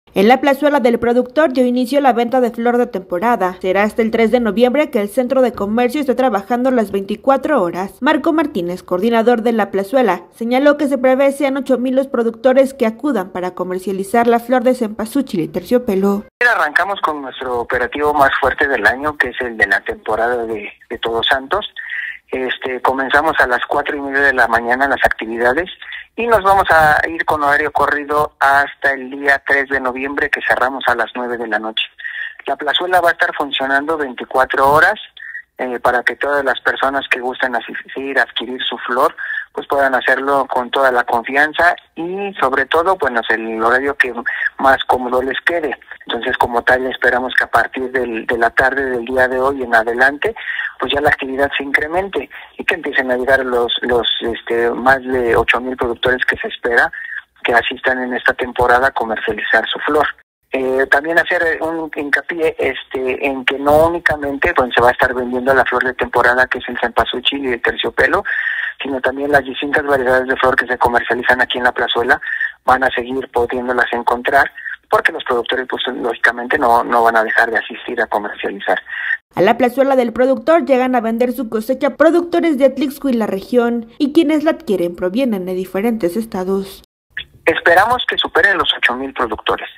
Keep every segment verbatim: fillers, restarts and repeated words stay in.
En la plazuela del productor dio inicio la venta de flor de temporada. Será hasta el tres de noviembre que el centro de comercio esté trabajando las veinticuatro horas. Marco Martínez, coordinador de la plazuela, señaló que se prevé sean ocho mil los productores que acudan para comercializar la flor de cempasúchil y terciopelo. Arrancamos con nuestro operativo más fuerte del año, que es el de la temporada de, de Todos Santos. Este, comenzamos a las cuatro y media de la mañana las actividades y nos vamos a ir con horario corrido hasta el día tres de noviembre, que cerramos a las nueve de la noche. La plazuela va a estar funcionando veinticuatro horas eh, para que todas las personas que gusten asistir, adquirir su flor, pues puedan hacerlo con toda la confianza y sobre todo, bueno, es el horario que más cómodo les quede. Entonces, como tal, esperamos que a partir del, de la tarde del día de hoy en adelante, pues ya la actividad se incremente y que empiecen a llegar los los este más de ocho mil productores que se espera que asistan en esta temporada a comercializar su flor. Eh, también hacer un hincapié este en que no únicamente pues, se va a estar vendiendo la flor de temporada, que es el cempasúchil y el terciopelo, sino también las distintas variedades de flor que se comercializan aquí en la plazuela van a seguir pudiéndolas encontrar, porque los productores pues lógicamente no, no van a dejar de asistir a comercializar. A la plazuela del productor llegan a vender su cosecha productores de Atlixco y la región, y quienes la adquieren provienen de diferentes estados. Esperamos que superen los ocho mil productores,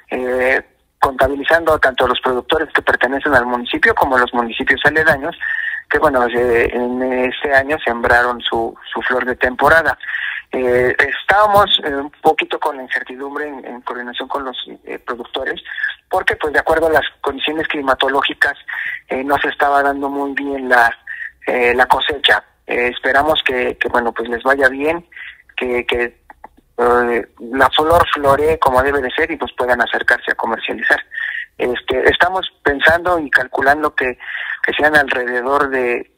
eh, contabilizando tanto los productores que pertenecen al municipio como los municipios aledaños, que bueno, eh, en este año sembraron su, su flor de temporada. Eh, estábamos eh, un poquito con la incertidumbre en, en coordinación con los eh, productores, porque pues de acuerdo a las condiciones climatológicas eh, no se estaba dando muy bien la eh, la cosecha. Eh, esperamos que, que bueno pues les vaya bien, que, que eh, la flor floree como debe de ser y pues puedan acercarse a comercializar. Este, estamos pensando y calculando que, que sean alrededor de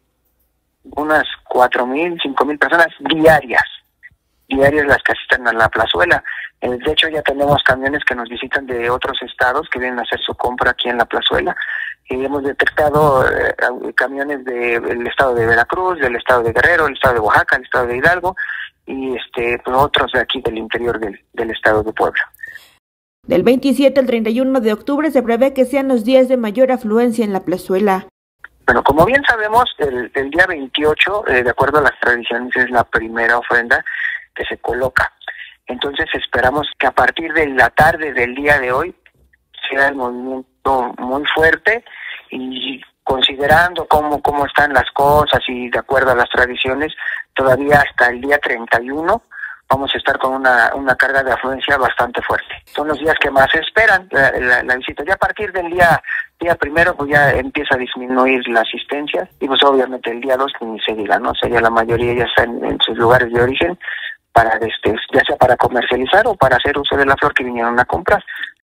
unas cuatro mil, cinco mil personas diarias. diarias las que asisten a la plazuela. Eh, de hecho, ya tenemos camiones que nos visitan de otros estados que vienen a hacer su compra aquí en la plazuela. Y hemos detectado eh, camiones del estado de Veracruz, del estado de Guerrero, el estado de Oaxaca, el estado de Hidalgo y este pues, otros de aquí del interior del, del estado de Puebla. Del veintisiete al treinta y uno de octubre se prevé que sean los días de mayor afluencia en la plazuela. Bueno, como bien sabemos, el, el día veintiocho, eh, de acuerdo a las tradiciones, es la primera ofrenda que se coloca. Entonces esperamos que a partir de la tarde del día de hoy sea el movimiento muy fuerte, y considerando cómo, cómo están las cosas y de acuerdo a las tradiciones, todavía hasta el día treinta y uno vamos a estar con una, una carga de afluencia bastante fuerte. Son los días que más se esperan la, la, la visita. Ya a partir del día día primero pues ya empieza a disminuir la asistencia y pues obviamente el día dos ni se diga, ¿no? O sea, ya la mayoría ya está en, en sus lugares de origen, para este, ya sea para comercializar o para hacer uso de la flor que vinieron a comprar.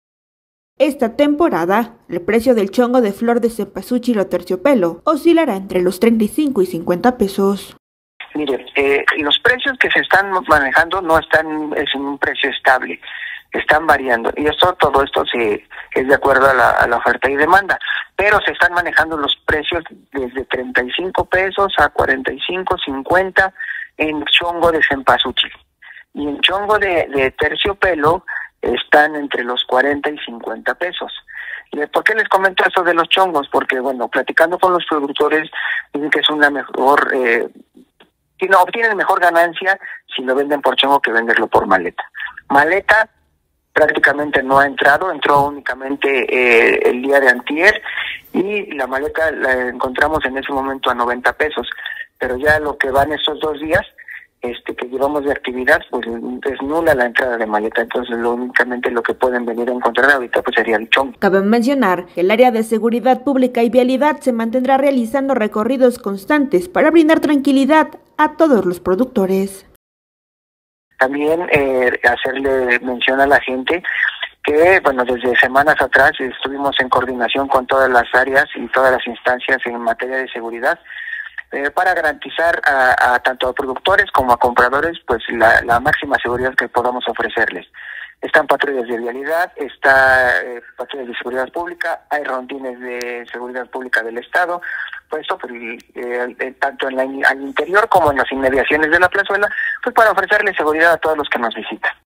Esta temporada, el precio del chongo de flor de cempasúchil o terciopelo oscilará entre los treinta y cinco y cincuenta pesos. Mire, eh, los precios que se están manejando no están es en un precio estable, están variando, y esto todo esto se es de acuerdo a la, a la oferta y demanda, pero se están manejando los precios desde treinta y cinco pesos a cuarenta y cinco, cincuenta en chongo de cempasúchil, y en chongo de, de terciopelo están entre los cuarenta y cincuenta pesos. ¿Y por qué les comento esto de los chongos? Porque, bueno, platicando con los productores, dicen que es una mejor, eh, no, obtienen mejor ganancia si lo venden por chongo que venderlo por maleta. Maleta prácticamente no ha entrado, entró únicamente eh, el día de antier, y la maleta la encontramos en ese momento a noventa pesos, pero ya lo que van estos dos días este que llevamos de actividad, pues es nula la entrada de maleta, entonces lo únicamente lo que pueden venir a encontrar ahorita pues sería el chongo. Cabe mencionar que el área de seguridad pública y vialidad se mantendrá realizando recorridos constantes para brindar tranquilidad a todos los productores. También eh, hacerle mención a la gente que, bueno, desde semanas atrás estuvimos en coordinación con todas las áreas y todas las instancias en materia de seguridad, Eh, para garantizar a, a tanto a productores como a compradores pues la, la máxima seguridad que podamos ofrecerles. Están patrullas de vialidad, está eh, patrullas de seguridad pública, hay rondines de seguridad pública del estado, pues esto pues, eh, eh, tanto en la, al interior como en las inmediaciones de la plazuela, pues para ofrecerles seguridad a todos los que nos visitan.